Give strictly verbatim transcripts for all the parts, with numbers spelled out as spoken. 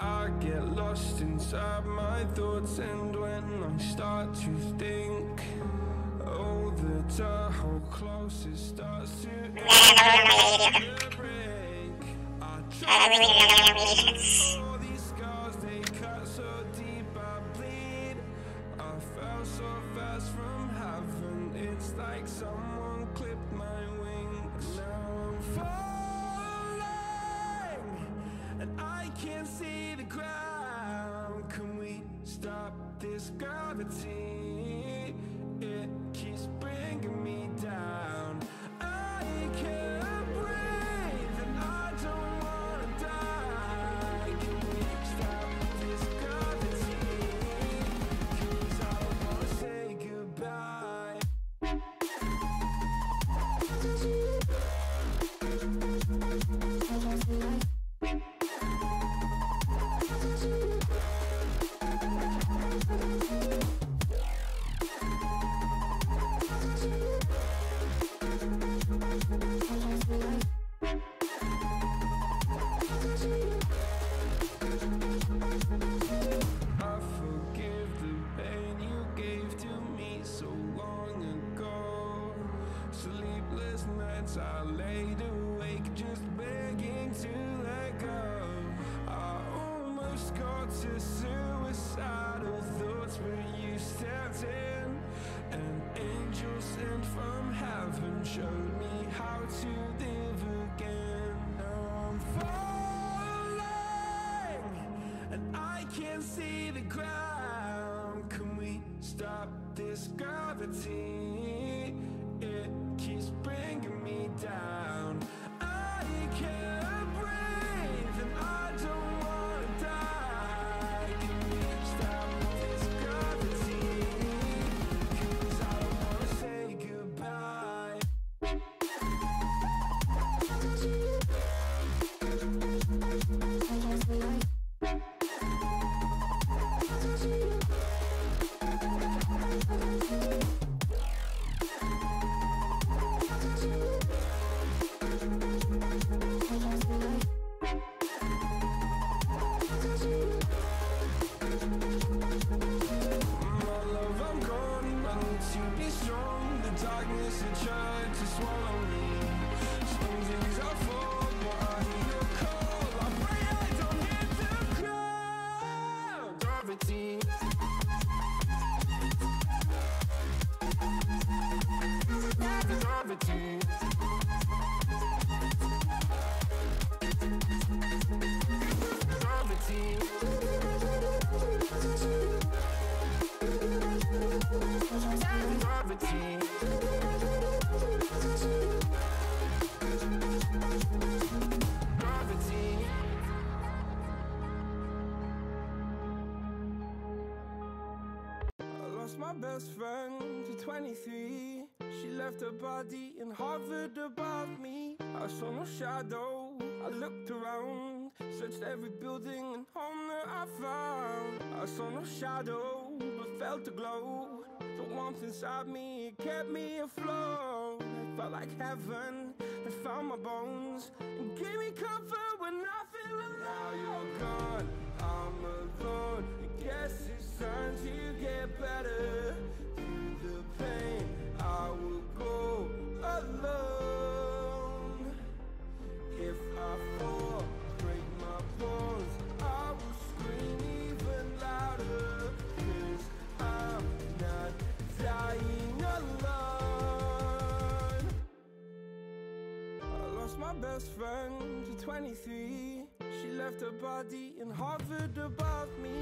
I get lost inside my thoughts, and when I start to think, oh, the Tahoe closest starts to break. I try all these scars, they cut so deep, I bleed. I fell so fast from heaven, it's like someone clipped my wings. Now I'm falling, and I can't see the ground. Can we stop this gravity? It keeps bringing me down. I can't breathe, and I don't wanna die. Can we stop this gravity? 'Cause I don't wanna say goodbye. I forgive the pain you gave to me so long ago. Sleepless nights I laid awake just begging to let go. I almost got to suicidal thoughts, but you stepped in. An angel sent from heaven showed me how to live again. Now I'm falling, and I can't see the ground. Can we stop this gravity? It keeps bringing me down. I can't breathe, and I don't wanna die. Can we stop this gravity? 'Cause I don't wanna say goodbye. My love, I'm gone. I need to be strong. The darkness had tried to swallow me. Some days I fall, but I hear your call. I pray I don't hit the ground. Gravity. Gravity. Gravity. Gravity. Gravity. I lost my best friend to twenty-three. She left her body and hovered above me. I saw no shadow, I looked around, searched every building and home that I found. I saw no shadow, but felt the glow. The warmth inside me, it kept me afloat. It felt like heaven, it found my bones and gave me comfort when I feel alone. Now you're gone, I'm alone. I guess it's time to get better. Through the pain, I will go alone. If I fall, break my bones, I will scream even louder. 'Cause I'm not dying alone. I lost my best friend to twenty-three. She left her body and hovered above me.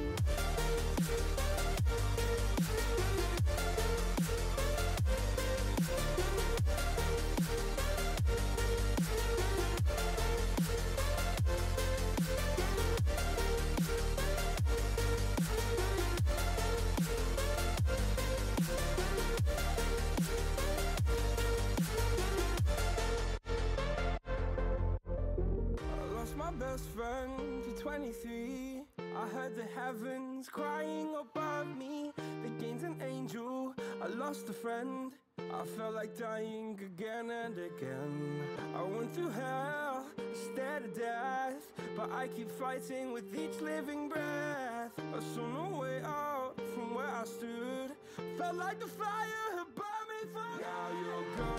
Best friend to twenty-three. I heard the heavens crying above me. They gained an angel, I lost a friend. I felt like dying again and again. I went through hell, stared scared of death, but I keep fighting with each living breath. I saw no way out from where I stood. Felt like the fire had burned me through. Now you're gone.